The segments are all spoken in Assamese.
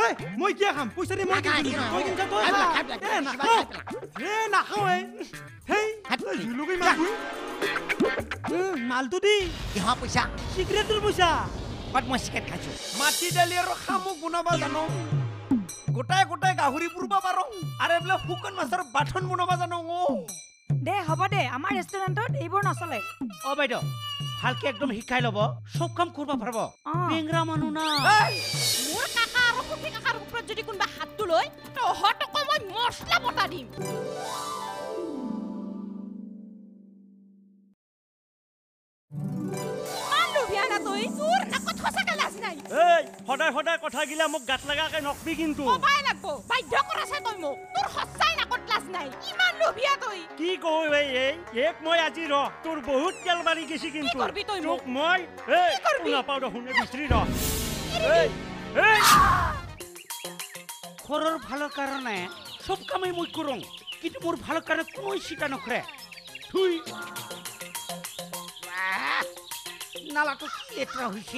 ঐ মই কিয় খাম পইচা দি মই তই কিনছা তই নাখাওঁ হেই জুলুকি মালটো দি কিহৰ পইচা চিগাৰেটৰ পইচা বাট মই চিগাৰেট খাইছো মাটি দালি আৰু শামুক বনাব জানো গোটাই গোটাই গাহৰি পুৰিব পাৰো আৰু এইবিলাক শুকান মাছৰ বাথন বনাব জানো দে হ'ব দে আমাৰ ৰেষ্টুৰেণ্টত এইবোৰ নচলে অ বাইদেউ ভালকে একদম শিকাই ল'ব সব কাম কৰিব পাৰিব বেংৰা মানুহ না মোৰ কাকা আৰু কুটি কাকাৰ ওপৰত যদি কোনোবা হাতটো লৈ তহঁতক মই মছলা বটা দিম সদায় সদায় কথা গিলা মোক গাত লাগাকে নকবি কিন্তু কবাই লাগব বাধ্য কৰাছে তই মোক তোৰ সঁচাই নাকত লাজ নাই ইমান লোভিয়া তই কি কও ভাই এক মই আজি ৰ তোৰ বহুত তেল মাৰি গেছি কিন্তু তোক মই নাপাও দে শুনে বিচৰি ৰ ঘৰৰ ভালৰ কাৰণে সব কামেই মই কৰোঁ কিন্তু মোৰ ভালৰ কাৰণে কোনো চিন্তা নকৰে থুই নালাটো লেতেৰা হৈছে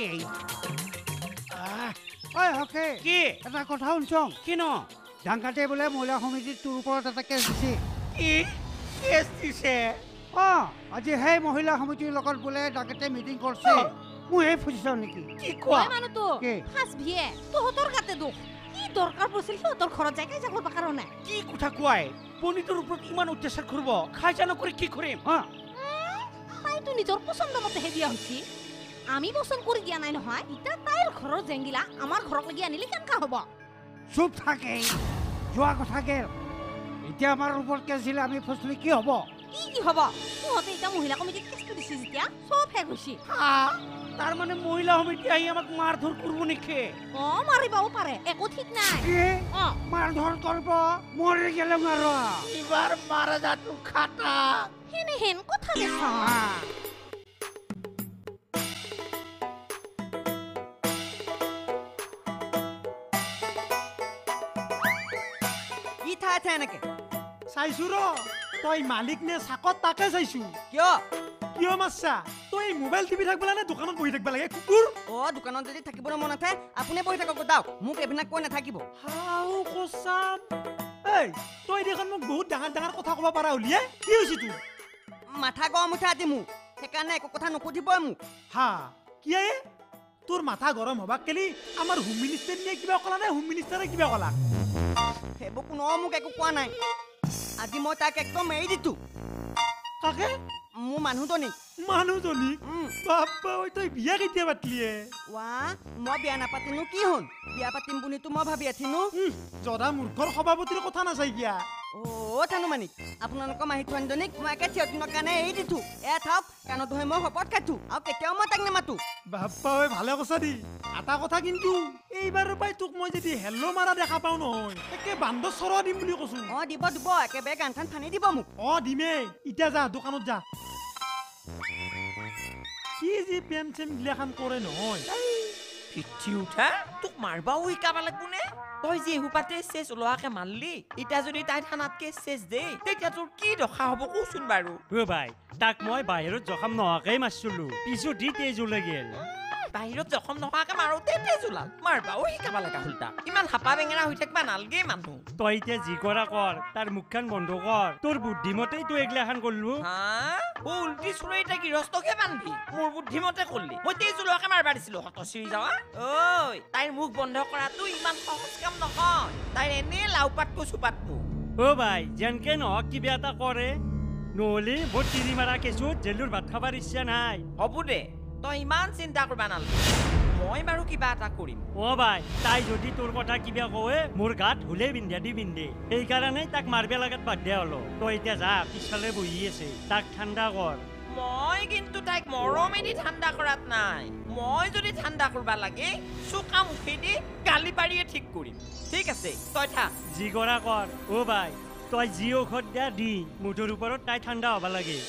ঐ হকে কি এটা কথা শুনছং কিনো ডাংকাতে বোলে মহিলা সমিতিত তোৰ ওপৰত এটা কেছ দিছে কি কেছ দিছে আজি সেই মহিলা সমিতিৰ লগত বোলে ডাংকাতে মিটিং কৰিছে মই এই ফুজিছ নেকি কি কোৱা মানুহটো ফাঁচ ভিয়ে তহঁতৰ গাতে দুখ কি দৰকাৰ পৰিছিল সিহঁতৰ ঘৰত যাই কাজিয়া কৰিব কাৰণে কি কথা কোৱাই পনিটোৰ ওপৰত ইমান অত্যাচাৰ কৰিব খাইজা নকৰি কি কৰিম তাইতো নিজৰ পছন্দ মতেহে দিয়া হৈছে আমি পছন্দ কৰি দিয়া নাই নহয় ইটা তাইৰ ঘৰৰ জেংগিলা আমাৰ ঘৰক লাগি আনিলে কেনেকা হ'ব চুপ থাকে যোৱা কথা গেল এতিয়া আমাৰ ওপৰত কেছ দিলে আমি ফচলি কি হ'ব কি হ'ব তহঁতে এতিয়া মহিলা কমিটিত কেছটো দিছে যেতিয়া চব শেষ হৈছে তাৰ মানে মহিলা সমিতি আহি আমাক মাৰ ধৰ কৰিব নেকি মাৰিবও পাৰে একো ঠিক নাই মাৰ ধৰ কৰিব মৰি গেলে মাৰ এবাৰ মাৰা যাতো খাটা হেন কথা দেছ কি ঠাই ঠাই এনেকে চাইছো ৰ তই মালিক নে চাকত তাকে চাইছো কিয় মাছা তই মোবাইল টিভি থাকবা নে দোকানত বহি থাকবা লাগে কুকুৰ দোকানত যদি থাকিবলৈ মন আছে আপুনি বহি থাকক দাওক মোক এইবিলাক কৈ নাথাকিব হাও কসাম তই দেখোন মোক বহুত ডাঙৰ ডাঙৰ কথা ক'ব পাৰা উলিয়াই কি হৈছে তোৰ মাথা গৰম উঠা আজি মোক সেইকাৰণে একো কথা নুসুধিব মোক কিয় তোৰ মাথা গৰম হবাক কেলি আমাৰ হোম মিনিষ্টাৰ নিয়ে কিবা ক'লা নে হোম মিনিষ্টাৰে কিবা ক'লা সেইবোৰ কোনো মোক একো কোৱা নাই আজি মই তাক একদম এৰি দিছো কাকে মোৰ মানুহজনী বাপ্পা তই বিয়া কেতিয়া পাতিলিয়ে মই বিয়া নাপাতিনো কি হ'ল বিয়া পাতিম বুলিতো মই ভাবি আছিলো জদা মূৰ্খৰ সভাপতিৰ কথা নাচাই কিয়া থানো মানিক আপোনালোকৰ মাহী ছোৱালীজনীক মই একে থিয়দিনৰ কাৰণে এৰি দিছো থাওক কাণত ধৰি মই শপত খাইছো আৰু কেতিয়াও মই তাক নেমাতো বাপ্পা ভালে কৈছা দি এটা কথা কিন্তু এইবাৰৰ পৰাই তোক মই যদি হেল্ল' মাৰা দেখা পাওঁ নহয় একে বান্দৰ চৰা দিম বুলি কৈছো দিব একেবাৰে গানখন ফানি দিব মোক দিমেই এতিয়া যা দোকানত যা কি যি পেম চেম গিলাখান কৰে নহয় পিঠি উঠা তোক মাৰবাও শিকাব লাগব নে তই যে এহুপাতে চেচ ওলোৱাকে মাৰলি এতিয়া যদি তাই থানাতকে চেচ দেই তেতিয়া তোৰ কি দশা হ'ব কচোন বাৰু ভাই তাক মই বাহিৰত জখম নোহোৱাকেই মাৰিছিলো পিছত দি তেজ ওলাই গেল বাহিৰত জখম নোহোৱাকে মাৰোতে তেজ ওলাল মাৰবাও শিকাব লগা হ'ল তাক ইমান হাপা বেঙেৰা হৈ থাকিবা নালগে মানুহ তই এতিয়া যি কৰা কৰ তাৰ মুখখন বন্ধ কৰ তোৰ বুদ্ধিমতেই তই এগিলাখান কৰিলো উল্টি চুৰৈ তাই গৃহস্থকে বান্ধি মোৰ বুদ্ধিমতে কৰিলি মই তেজ ওলোৱাকে মাৰবা দিছিলো হতচিৰি যাৱা তাইৰ মুখ বন্ধ কৰাটো ইমান সহজ কাম নহয় তাইৰ এনে লাওপাতটো চুপাতটো ভাই যেনকে নহওক কিবা এটা কৰে নহ'লে মোৰ তিৰি মাৰা কেঁচুত জেলুৰ ভাত খাবাৰ ইচ্ছা নাই হ'ব দে তই ইমান চিন্তা কৰবা নালাগে মই বাৰু কিবা এটা কৰিম ভাই তাই যদি তোৰ কথা কিবা কয় মোৰ গাত হুলে বিন্ধা দি বিন্ধে সেইকাৰণে তাক মাৰবে লাগাত বাধ্য হলো তই এতিয়া যা পিছফালে বহি আছে তাক ঠাণ্ডা কৰ মই কিন্তু তাইক মৰমেদি ঠাণ্ডা কৰাত নাই মই যদি ঠাণ্ডা কৰবা লাগে চোকা মুখেদি গালি পাৰিয়ে ঠিক কৰিম ঠিক আছে তই থাক যি কৰা কৰ ভাই তই যি ঔষধ দিয়া দি মুঠৰ ওপৰত তাই ঠাণ্ডা হ'ব লাগে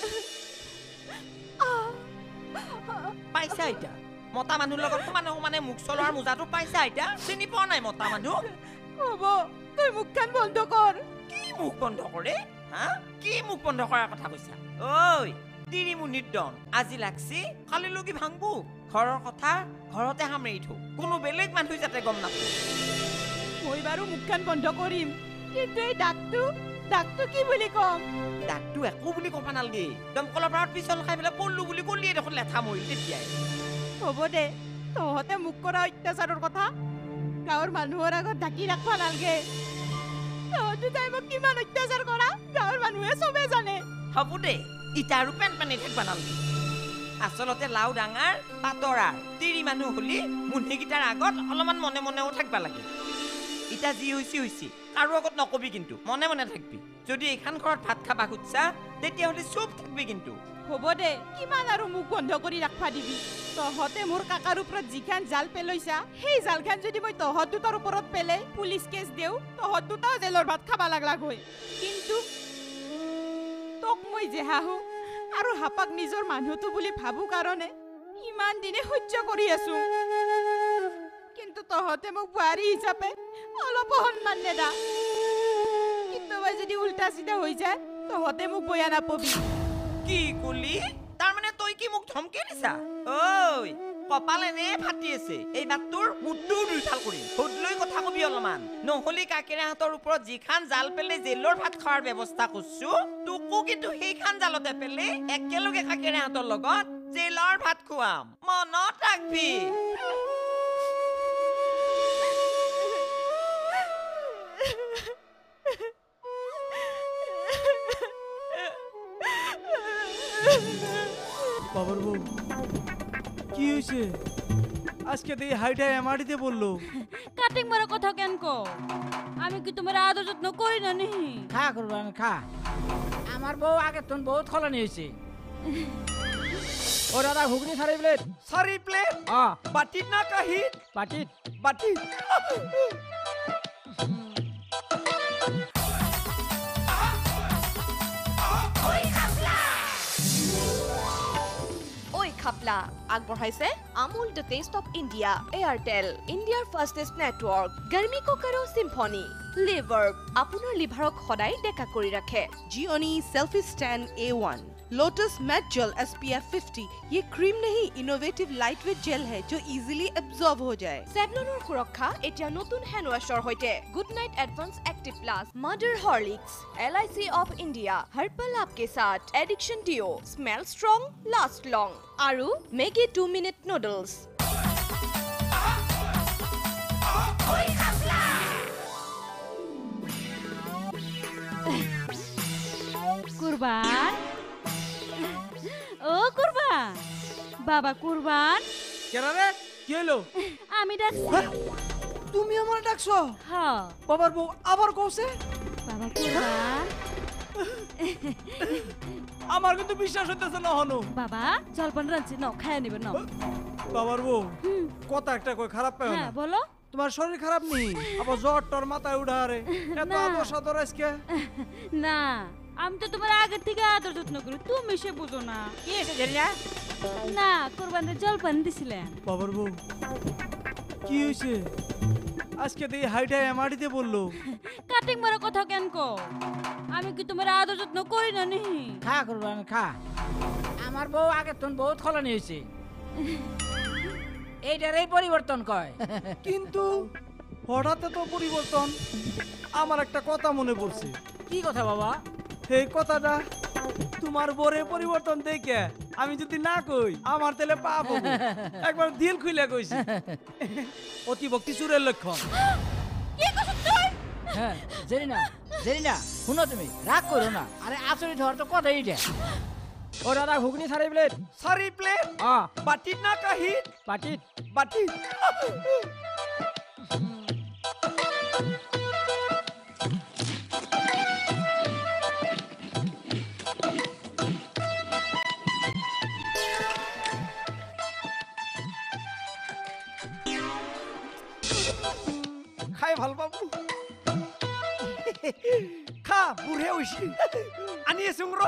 পাইছা এতিয়া মতা মানুহৰ লগত সমানে মুখ চলোৱাৰ মোজাটো পাইছা এতিয়া চিনি পোৱা নাই মতা মানুহ হ'ব তই মুখখন বন্ধ কৰ কি মুখ বন্ধ কৰে কি মুখ বন্ধ কৰাৰ কথা কৈছা তিৰি মুনিৰ দন আজি লাগছি কালি লগি ভাঙবো ঘৰৰ কথা ঘৰতে সামৰি থো কোনো বেলেগ মানুহ যাতে গম নাপায় মই বাৰু মুখখন বন্ধ কৰিম কিন্তু এই ডাকটো কি বুলি কম ডাকটো একো বুলি ক'ব নালাগে দমকলৰ পৰা পিছল খাই পেলাই পল্লু বুলি ক'লিয়ে দেখোন লেঠা মৰিল তেতিয়াই হ'ব দে তহঁতে মোক কৰা অত্যাচাৰৰ কথা গাঁৱৰ মানুহৰ আগত ঢাকি ৰাখিব নালাগে তহঁতে তাই মোক কিমান অত্যাচাৰ কৰা গাঁৱৰ মানুহে চবে জানে হ'ব দে ইটা আৰু পেন পানী থাকিব নালাগে আচলতে লাও ডাঙৰ পাতৰাৰ তিৰি মানুহ হ'লি মুন্ধিকেইটাৰ আগত অলপমান মনে মনেও থাকিব লাগে ইটা যি হৈছে কাৰো আগত নকবি কিন্তু মনে মনে থাকবি যদি এইখন ঘৰত ভাত খাবা খুজছা তেতিয়াহ'লে চুপ থাকবি কিন্তু হ'ব দে কিমান আৰু মুখ বন্ধ কৰি ৰাখিবা দিবি তহঁতে মোৰ কাকাৰ ওপৰত যিখন জাল পেলাইছা সেই জালখন যদি মই তহঁত দুটাৰ ওপৰত পেলাই পুলিচ কেছ দিওঁ তহঁত দুটাও জেলৰ ভাত খাবা লাগলাগৈ কিন্তু তোক মই জেহাহো আৰু হাপাক নিজৰ মানুহটো বুলি ভাবো কাৰণে ইমান দিনে সহ্য কৰি আছো কিন্তু তহঁতে মোক বোৱাৰী হিচাপে অলপ সন্মান নেদা কেতিয়াবা যদি উল্টা চিধা হৈ যায় তহঁতে মোক বয়া নাপাবি কি কলি তাৰমানে তই কি মোক ধমকি দিছা ঐ কপাল এনে ফাটি আছে এইবাৰ তোৰ মুডটো দুইফাল কৰিম সুদলৈ কথা কবি অলপমান নহ'লে কাকেৰাহঁতৰ ওপৰত যিখন জাল পেলে জেলৰ ভাত খোৱাৰ ব্যৱস্থা কৰিছো তোকো কিন্তু সেইখন জালতে পেলে একেলগে কাকেৰাহঁতৰ লগত জেলৰ ভাত খুৱাম মনত ৰাখবি বাবার বউ কি হয়েছে আজকে তো এই হাইটাই এমআরটিতে বললো কাটিং মারা কথা কেন কো আমি কি তোমার আদর যত্ন করি না নি খা কুরবান খা আমার বউ আগে তোন বহুত খলনি হয়েছে ও দাদা ঘুগনি সারি প্লেট বাটিত না কাহিত বাটিত খাপলা আগবঢ়াইছে Amul the taste of India Airtel ইণ্ডিয়াৰ ফাষ্টেষ্ট নেটৱৰ্ক গৰমি কো কৰো চিম্ফনি লিভাৰ আপোনাৰ লিভাৰক সদায় ডেকা কৰি ৰাখে Gionee selfie stand A1 Lotus matte gel SPF 50 ये क्रीम नहीं इनोवेटिव लाइटवेट जेल है जो इजीली एब्जॉर्ब हो जाए সেভলনৰ সুৰক্ষা এতিয়া নতুন হ্যান্ড ওয়াশৰ হৈতে good night advance active plus mother Horlicks LIC of India हर पल आपके साथ addiction deo smell strong last long আৰু মেগি 2 মিনিট নুডলস কুরবান ও কুরবান বাবা কুরবান কেরা রে কি হলো আমি ডাকছি তুমি আমার ডাকছো হ্যাঁ বাবার বউ আবার কওছে বাবা কুরবান আমার কিন্তু বিশ্বাস হইতেছে না হনো বাবা জলপান রাঁধছি নাও খায় নিবে নাও বাবার বউ কথা একটা কই খারাপ পায় হ্যাঁ না বলো তোমার শরীর খারাপ নেই আবার জ্বর টর মাথায় উঠা রে এত না। অবসর তোর আজকে না আমি তো তোমার আগে থেকে আদর যত্ন করি তুমি সে বুঝো না কি হয়েছে জেরিনা না কুরবানের জলপান দিছিলেন বাবার বউ কি হয়েছে আজকে তো এই হাইটাই এমআরটিতে বললো কাটিং মারা কথা কেন কো আমি কি তোমার আদর যত্ন করি না নি খা কুরবান খা আমার বউ আগে তোন বহুত খলনি হয়েছে এইটারই পরিবর্তন কয় কিন্তু হঠাৎ তো পরিবর্তন আমার একটা কথা মনে পড়ছে কি কথা বাবা এই কথাটা তোমার বরে পরিবর্তন দেখে আমি যদি না কই আমার তেলে পাপ হবে একবার দিল খুলে কইছি অতিভক্তি চুরের লক্ষণ হ্যাঁ জেরিনা শুনো তুমি রাগ করো না আরে আচরিত হওয়ার তো কথা এইটা ও দাদা ঘুগনি সারি প্লেট বাটিত না কাহিত বাটিত খাই ভাল পাবো খা বুঢ়ে হৈছি আনি আছো ৰ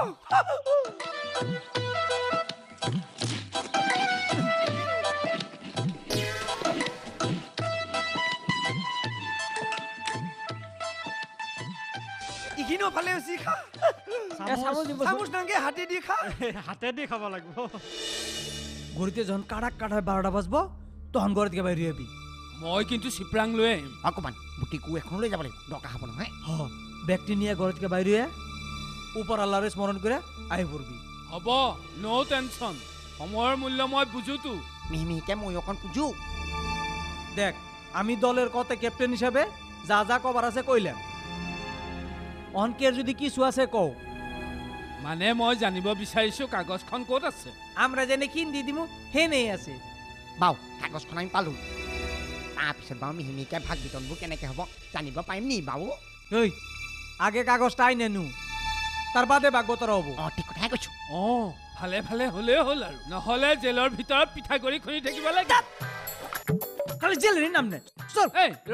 ইখিনো ভালে হৈছি খা চামুচ নাংগে হাতে দি খা হাতে দি খাব লাগিব ঘড়িতে যখন কাটাক কাটায় 12টা বাজবো তখন ঘর থেকে বাইরে হবি মই কিন্তু চিপৰাং লৈ আহিম অকমান বুটিকু এখন লৈ যাব লাগিব দৰকাৰ হ'ব নহয় ব্যক্তি নিয়ে ঘর থেকে বাইরে উপর আল্লাহরে স্মরণ করে আহি পড়বি হ'ব ন' টেনশ্যন সময়ৰ মূল্য মই বুজোতো মিহিমিহিকে মই অকণ পুজো দেখ আমি দলের কতে ক্যাপ্টেন হিসাবে যা যা কবার আছে কইলাম অনকের যদি কিছু আছে কও মানে মই জানিব বিচাৰিছো কাগজখন ক'ত আছে আমরা যেনে কিন দি দিমু হে নেই আছে বাও কাগজখন আমি পালোঁ তাৰপিছত বাৰু মিহিমিহিকে ভাগ বিতৰণবোৰ কেনেকৈ হ'ব জানিব পাৰিম নি বাও ওই আগে কাগজটা আইনে নু তার বাদে বাগবতরা হবো ঠিক কথাই কৈছোঁ ভালে ভালে হ'লেই হ'ল আৰু নহ'লে জেলৰ ভিতৰত পিঠাগুৰি খুন্দি থাকিব লাগে খালি জেলের নাম নে চল এই ৰ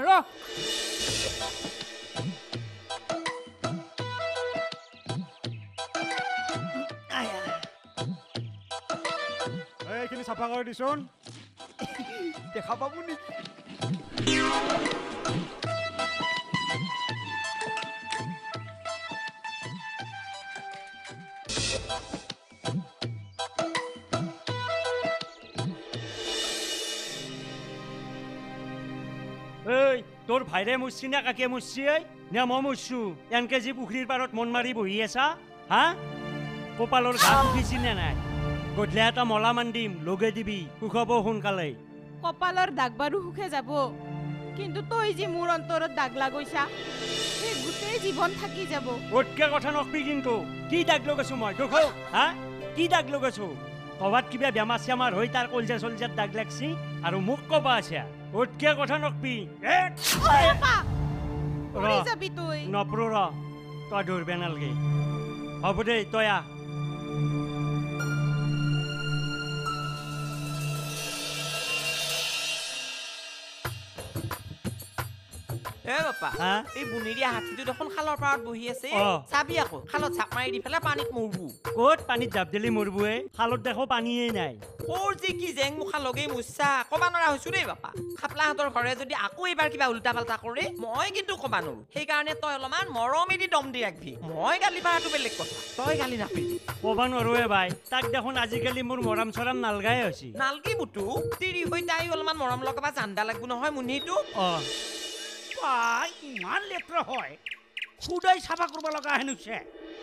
এইখিনি চাফা কৰি দিছোন দেখা পাবো নেকি এই তোৰ ভাইৰে মুচছি নে কাকে মুচছি নে মই মুচছো এনকে যি পুখুৰীৰ পাৰত মন মাৰি বহি আছা হা কপালৰ ঘাট উঠিছি নে নাই গধূলি এটা মলা মান দিম লগে দিবি সুখ হ'ব সোনকালে কপালৰ দাগ বাৰু সুখে যাব কিন্তু তই যি মোৰ অন্তৰত দাগ লাগৈছা সেই গোটেই জীৱন থাকি যাব ওতকে কথা নকবি কিন্তু কি দাগ লগাইছো মই তোক হা কি দাগ লগাইছো কবাত কিবা বেমাৰ চেমাৰ হৈ তাৰ কলজা চলজাত দাগ লাগছি আৰু মোক কবা আছে ওতকে কথা নকবি যাবি তই নপৰো ৰ তই ধৰবে নালগে হ'ব দে তই আহ বাপা এই বুনিৰিয়া হাতীটো দেখোন খালৰ পাৰত বহি আছে চাবি আকৌ খালত চাপ মাৰি দি পেলাই পানীত মৰবো ক'ত পানীত জাপ দিলি মৰবোৱে খালত দেখো পানীয়ে নাই ওৰ যে কি জেং মুখা লগেই মুচা কবা নৰা হৈছো দেই বাপা খাপলাহঁতৰ ঘৰে যদি আকৌ এইবাৰ কিবা উল্টা পাল্টা কৰে মই কিন্তু কবা নোৱাৰো সেইকাৰণে তই অলপমান মৰমেদি দম দি ৰাখবি মই গালি পাৰাটো বেলেগ কথা তই গালি নাপাবি কবা নোৱাৰোৱে বাই তাক দেখোন আজিকালি মোৰ মৰম চৰম নালগাই হৈছে নালগিবতো তিৰি হৈ তাই অলপমান মৰম লগাবা জান্দা লাগব নহয় মুনিটো ইমান লেতেৰা হয় খুদাই চাফা কৰিব লগা হেনুছে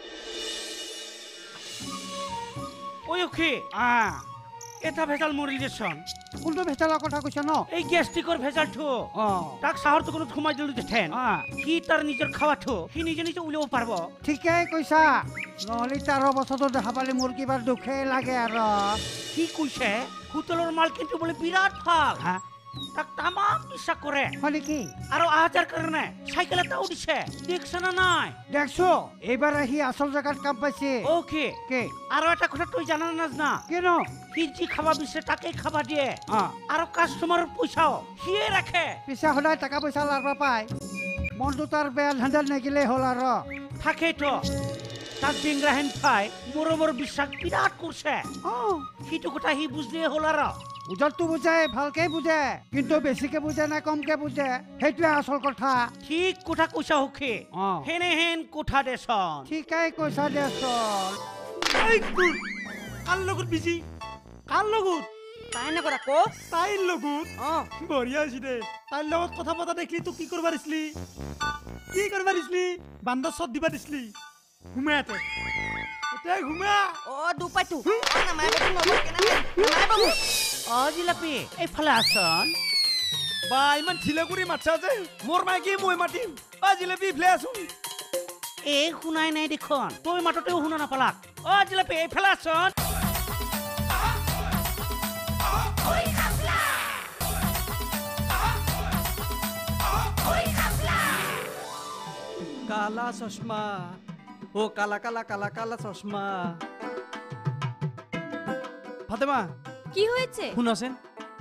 এটা ভেজাল মৰি দেচোন কোনটো ভেজালৰ কথা কৈছ ন এই গেষ্টিকৰ ভেজালটো তাক চাহৰ দোকানত সোমাই দিলো দেখেন সি তাৰ নিজৰ খাৱাটো সি নিজে নিজে উলিয়াব পাৰিব ঠিকেই কৈছা নহ'লে তাৰ অৱস্থাটো দেখা পালে মোৰ কিবা দুখেই লাগে আৰু কি কৈছে হোটেলৰ মাল কিন্তু বোলে বিৰাট ভাল তাক তামাম বিশ্বাস কৰে হয় নেকি আৰু আজাৰ কাৰণে চাইকেল এটাও দিছে দেখছ না নাই দেখছো এইবাৰ আহি আচল জেগাত কাম পাইছে অ'কে আৰু এটা কথা তই জানা নাজনা কেনো সি যি খাবা বিচাৰে তাকেই খাবা দিয়ে আৰু কাষ্টমাৰৰ পইচাও সিয়ে ৰাখে পিছে সদায় টকা পইচা লাৰবা পায় মনটো তাৰ বেয়া ধান্দাত নেগিলেই হ'ল আৰু থাকেতো তাক ডিংৰাহেন পাই মৰমৰ বিশ্বাস বিৰাট কৰিছে সেইটো কথা সি বুজিলেই হ'ল আৰু বুজাটো বুজে ভালকে বুজে কিন্তু বেছিকে বুজে নে কমকে বুজে সেইটোৱে আচল কথা ঠিক কথা কৈছা সুখী হেনেহেন কথা দেচোন ঠিকেই কৈছা দেচোন কাৰ লগত বিজি কাৰ লগত তাই নকৰা ক তাইৰ লগত বঢ়িয়া হৈছে দে তাইৰ লগত কথা পতা দেখলি তোক কি কৰবা দিছিলি বান্দৰ চত দিবা দিছিলি ঘুমাতে এতিয়া ঘুমা দুপাইটো নামাই বাবু নগৰ কেনে নামাই বাবু জিলাপি এইফালে আছন বা ইমান ঢিলে কৰি মাতছা যে মোৰ মাইকি মই মাতিম জিলাপি ইফালে আছোন এই শুনাই নাই দেখোন তই মাততেও শুনা নাপালাক জিলাপি এইফালে আছন কালা চশমা ও কালা কালা কালা কালা চশমা ফাতেমা কি হয়েছে শুনাছেন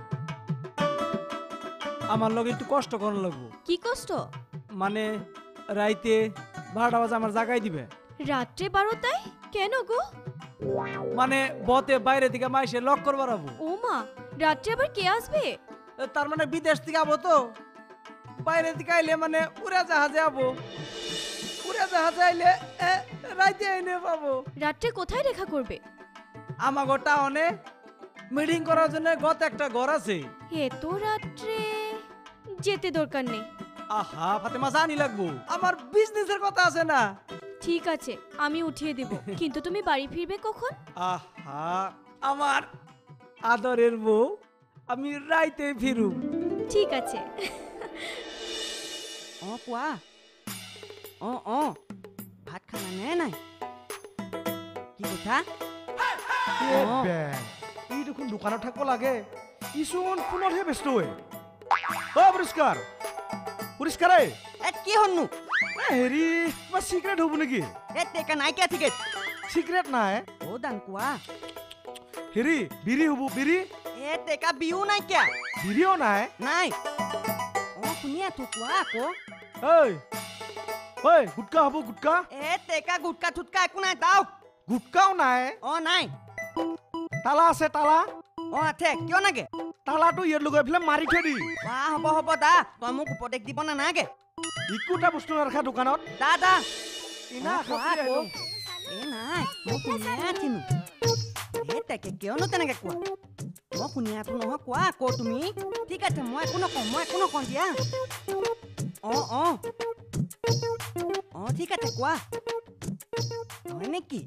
আমার লগে একটু কষ্ট করার লাগবো কি কষ্ট মানে রাইতে 12টা বাজে আমার জাগাই দিবে রাত্রে 12টায় কেন গো মানে বতে বাইরে থেকে মাইসে লক করবার আবো ও মা রাত্রে আবার কে আসবে তার মানে বিদেশ থেকে আবো তো বাইরে থেকে আইলে মানে উড়া জাহাজে আবো উড়া জাহাজে আইলে রাইতে আইনে পাবো রাত্রে কোথায় দেখা করবে আমাগো টাউনে মিটিং করার জন্য গত একটা ঘর আছে এত রাত্রে যেতে দরকার নেই। আহা ফাতেমা জানি লাগবো আমার বিজনেসের কথা আছে না। ঠিক আছে আমি উঠিয়ে দেব, কিন্তু তুমি বাড়ি ফিরবে কখন? আহা আমার আদরের বউ, আমি রাইতে ফিরু। ঠিক আছে। কোৱা ভাত খালা নে নাই? কি কথা? ই দেখোন দোকানত থাকব লাগে, ইচোন ফোনতহে ব্যস্ত হৈ। পৰিষ্কাৰ পৰিষ্কাৰ কি হননো? হেৰি কিবা চিক্ৰেট হ'ব নেকি? টেকা নাই কিয় টিকেট? চিক্ৰেট নাই। দান কোৱা। হেৰি বিৰি হ'ব বিৰি? টেকা বিহু নাই কিয়? বিৰিও নাই? নাই। শুনি আছো কোৱা আকৌ। ঐ গুটকা হ'ব গুটকা? টেকা গুটকা থুটকা একো নাই দাও। গুটকাও নাই? নাই। তালা আছে তালা? আছে কিয় নাগে? তালাটো ইয়াত লগাই পেলাই মাৰি থৈ দি। হ'ব হ'ব দা, তই মোক উপদেশ দিব নালাগে। একোটা বস্তু নাৰাখা দোকানত? দা নাই মই শুনিয়ে আছিনো। তাকে কিয়নো তেনেকে কোৱা? মই শুনি আছো নহয়, কোৱা আকৌ তুমি। ঠিক আছে মই একো নকওঁ দিয়া। ঠিক আছে কোৱা। হয় নেকি?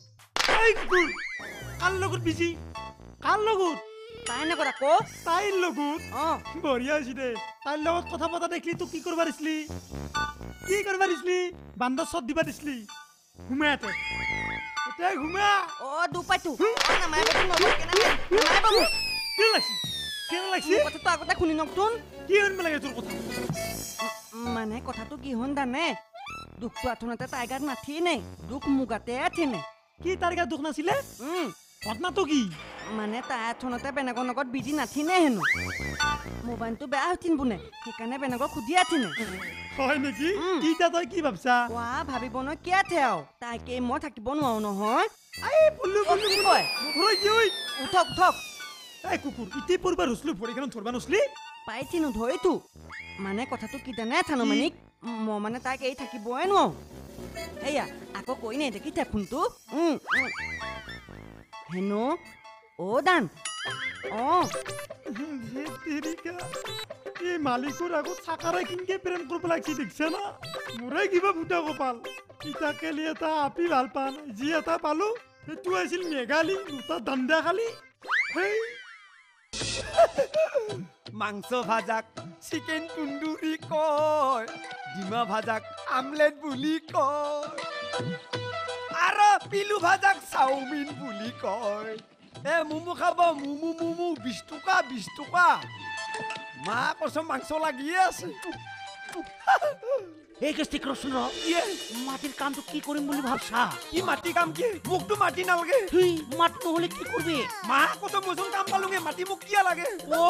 কাৰ লগত বিজি? কাৰ লগত? তাই নকৰা আকৌ। তাইৰ লগত? বঢ়িয়া হৈছে দে। তাইৰ লগত কথা পতা দেখলি তোক কি কৰবা দিছিলি? কি কৰবা দিছিলি? বান্দৰ চত দিবা দিছিলি? ঘুমাই এতে এতিয়া ঘুমা। দুপাইতো কথাটো আগতে শুনি নকচোন। কি শুনিব লাগে তোৰ কথা? মানে কথাটো কি হন জানে? দুখটো আথোনাতে তাই গাত নাথিনে, দুখ মোৰ গাতে আথিনে। কি তাৰ গাত দুখ নাছিলে? ঘটনাটো কি? মানে তাই আথোনাতে বেলেগৰ লগত বিজি নাথিনে হেনো। মোবাইলটো বেয়া হৈছিল বোলে, সেইকাৰণে বেলেগক সুধি আথিনে। হয় নেকি? এতিয়া তই কি ভাবছা? ভাবিব নহয় কি আথে আৰু, তাইকে মই থাকিব নোৱাৰো নহয়। উঠক উঠক। এই কুকুৰ ইতি পৰবা ৰচলো ভৰিখন ধৰবা নচলি? পাইছিনো ধৰিতো। মানে কথাটো কি জানে থানো মানিক, মই মানে তাইক এই থাকিবই নোৱাৰো। এয়া আকৌ কৈ নাই দেখিছা ফোনটো? হেনো দান। এই মালিকৰ আগত চাকাৰে কিনকে প্ৰেম কৰিব লাগছি দেখছা না? মোৰে কিবা ফুটা কপাল। ইটাকেলি এটা আপি ভাল পা নাই, যি এটা পালো সেইটো আছিল মেঘালী, দুটা দাণ্ডা খালি। মাংস ভাজাক চিকেন তুন্দুৰি কয়, ডিমা ভাজাক আমলেট বুলি কয়, আৰু পিলু ভাজাক চাওমিন বুলি কয়। মোমো খাব মোমো 20 টকা 20 টকা। মা কচম মাংস লাগিয়ে আছে। এই কেষ্টিক ৰচোন মাটিৰ কামটো কি কৰিম বুলি ভাবছা? কি মাটি কাম কি? মোকতো মাটি নালাগে। মাটি নহলে কি কৰবি? মা কচম মচম কাম পালোগে, মাটি মোক কিয় লাগে?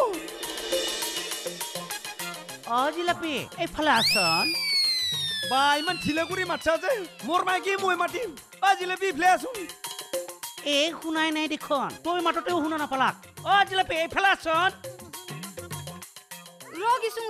জিলাপি এইফালে আছন। বা ইমান ঢিলে কৰি মাতছা যে, মোৰ মাইকি মই মাতিম। জিলাপি ইফালে আছোন। শুনাই নাই দেখোন, তই মাততেও শুনা নাপালাক। জিলাপি এইফালে আছন। গিচুং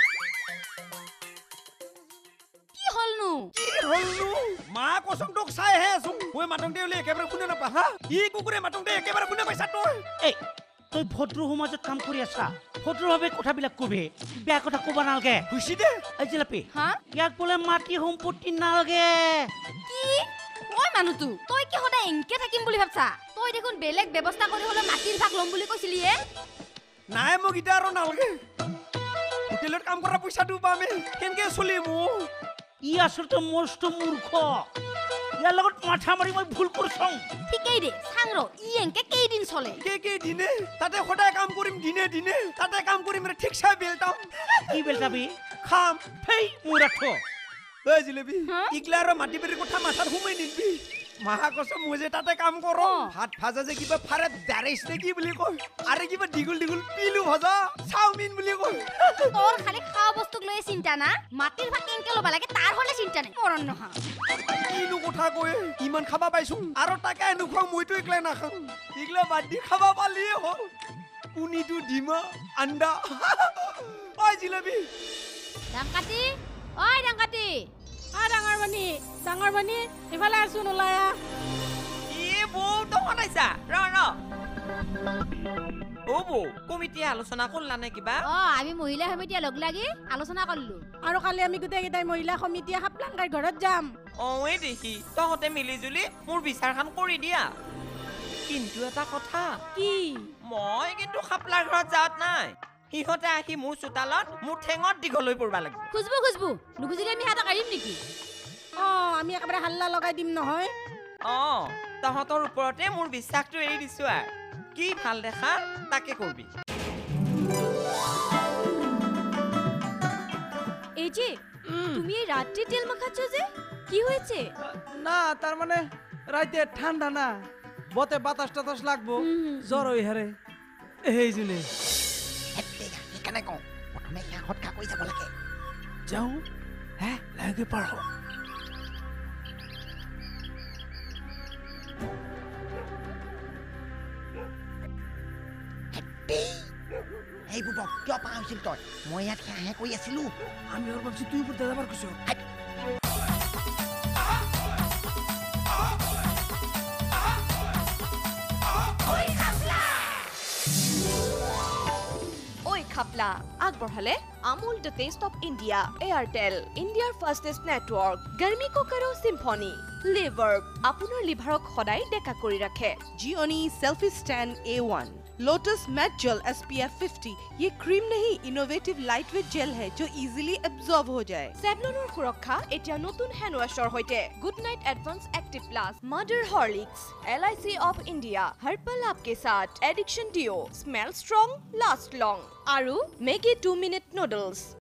কি হলনো? মা কচম তোক চাইহে আছো। মই মাতংতে উলি একেবাৰে শুনে নাপা। ই কুকুৰে মাতংতে একেবাৰে শুনে পাইছা তই? তই ভদ্ৰ সমাজত কাম কৰি আছা, ভদ্ৰভাৱে কথাবিলাক কবি, বেয়া কথা কব নালাগে। খুচি দে জিলাপি। ইয়াক বোলে মাটি সম্পত্তি নালাগে। কি মানুহটো তই কি সদায় এনকে থাকিম বুলি ভাবছা? তই দেখোন বেলেগ ব্যৱস্থা কৰি হলে মাটিৰ ভাগ লম বুলি কৈছিলি। নাই মোক ইটা আৰু নালাগে। হোটেলত কাম কৰা পইচাটো পামে, কেনেকে চলিম? ই আচলতে মস্ত মূৰ্খ। ইয়াৰ লগত মাথা মাৰি মই ভুল কৰিছোঁ। ঠিকেই দে চাং ই এনকে কেইদিন চলে? দিনে তাতে সদায় কাম কৰিম, দিনে দিনে তাতে কাম কৰিম। ঠিক চাই বেলটাম। কি বেলটাবি? খাম। মোৰ আঠ জিলেবি ইগলা আৰু মাটি বাৰীৰ কথা মাথাত সোমাই নিদিবি। মাহা কচম মই যে তাতে কাম কৰো, ভাত ভাজা যে কিবা ফাৰে দাৰেছ নে কি বুলি কয়, আৰু কিবা দীঘল দীঘল পিলু ভাজা চাওমিন বুলি কয়। তোৰ খালি খোৱা বস্তুক লৈ চিন্তা না, মাটিৰ ভাগ কেনেকে ল'ব লাগে তাৰ হলে চিন্তা নাই। মৰণ নহয় কিনো কথা কয়, ইমান খাবা পাইছো আৰু তাকে নোখোৱা মইতো একলাই নাখাওঁ। ইগলা বাদ দি খাবা পালিয়ে হ'ল। কুনিটো ডিমা আণ্ডা। জিলেবি ডাংকাটি ডাংকাটি। ডাঙৰ মানি ইফালে আছো নোলায়া। বৌ তো বনাইছা ৰ অ' বৌ কমিটিয়ে আলোচনা কৰলা নে কিবা আমি মহিলা সমিতিয়ে লগ লাগি আলোচনা কৰিলো আৰু কালি আমি গোটেইকেইটাই মহিলা সমিতিয়ে খাপলাংগাৰ ঘৰত যাম অৱে দেখি তহঁতে মিলি জুলি মোৰ বিচাৰখন কৰি দিয়া কিন্তু এটা কথা কি মই কিন্তু খাপলাৰ ঘৰত যাওঁত নাই সিহঁতে আহি মোৰ চোতালত মোৰ ঠেঙত দীঘলৈ পৰিব লাগিব খুজবু নুখুজিলে আমি হাতক আৰিম নেকি আমি একেবাৰে হাল্লা লগাই দিম নহয় তহঁতৰ ওপৰতে মোৰ বিশ্বাসটো এৰি দিছো আৰু কি ভাল দেখা তাকে কৰবি এই যে তুমি এই রাত্রি তেল মাখাচ্ছ যে কি হয়েছে না তার মানে রাইতে ঠান্ডা না বতে বাতাস টাতাস লাগবো জ্বর হই হারে এই জুনে সেইকাৰণে কওঁ প্ৰথমে শেষত কাকৈ যাব লাগে যাও হ্যাঁ লাগে পারো এই বুবক কিয় পা হৈছিল তই মই ইয়াত সেয়াহে কৈ আছিলো আমি ওর ভাবছি তুই উপর দাদাবার খুশি ঐ খাপলা আগবঢ়ালে Amul the taste of India Airtel ইণ্ডিয়াৰ ফাষ্টেষ্ট নেটৱৰ্ক গৰমি কো কৰো চিম্ফনি লিভাৰ আপোনাৰ লিভাৰক সদায় ডেকা কৰি ৰাখে Gionee selfie stand A1 Lotus matte gel SPF 50 ये क्रीम नहीं इनोवेटिव लाइटवेट जेल है जो इजीली एब्जॉर्ब हो जाए চেভলনৰ সুৰক্ষা এতিয়া নতুন হেণ্ড ৱাছৰ সৈতে good night advance active plus mother Horlicks LIC of India হাৰ্পল আপকে সাথ addiction deo smell strong last long আৰু মেগী 2 মিনিট নুডলছ